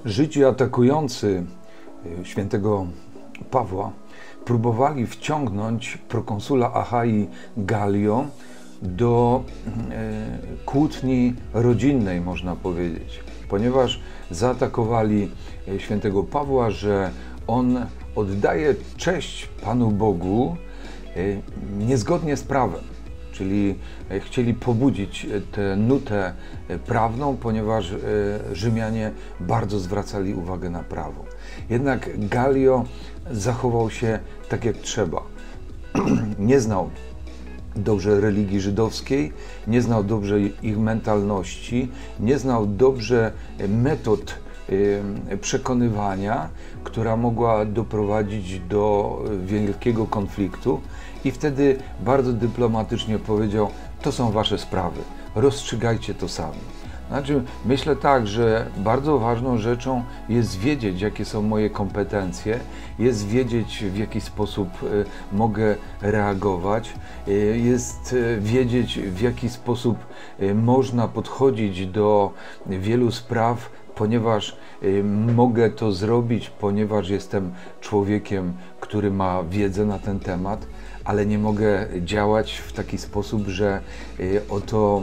Żydzi atakujący świętego Pawła próbowali wciągnąć prokonsula Achai Gallio do kłótni rodzinnej, można powiedzieć, ponieważ zaatakowali świętego Pawła, że on oddaje cześć Panu Bogu niezgodnie z prawem. Czyli chcieli pobudzić tę nutę prawną, ponieważ Rzymianie bardzo zwracali uwagę na prawo. Jednak Gallio zachował się tak jak trzeba. Nie znał dobrze religii żydowskiej, nie znał dobrze ich mentalności, nie znał dobrze metod przekonywania, która mogła doprowadzić do wielkiego konfliktu, i wtedy bardzo dyplomatycznie powiedział: to są wasze sprawy, rozstrzygajcie to sami. Znaczy, myślę tak, że bardzo ważną rzeczą jest wiedzieć, jakie są moje kompetencje, jest wiedzieć, w jaki sposób mogę reagować, jest wiedzieć, w jaki sposób można podchodzić do wielu spraw, ponieważ mogę to zrobić, ponieważ jestem człowiekiem, który ma wiedzę na ten temat, ale nie mogę działać w taki sposób, że oto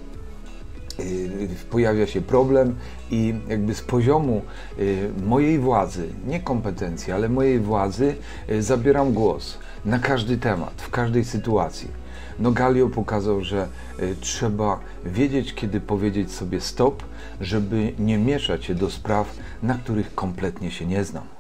pojawia się problem i jakby z poziomu mojej władzy, nie kompetencji, ale mojej władzy zabieram głos na każdy temat, w każdej sytuacji. No, Gallio pokazał, że trzeba wiedzieć, kiedy powiedzieć sobie stop, żeby nie mieszać się do spraw, na których kompletnie się nie znam.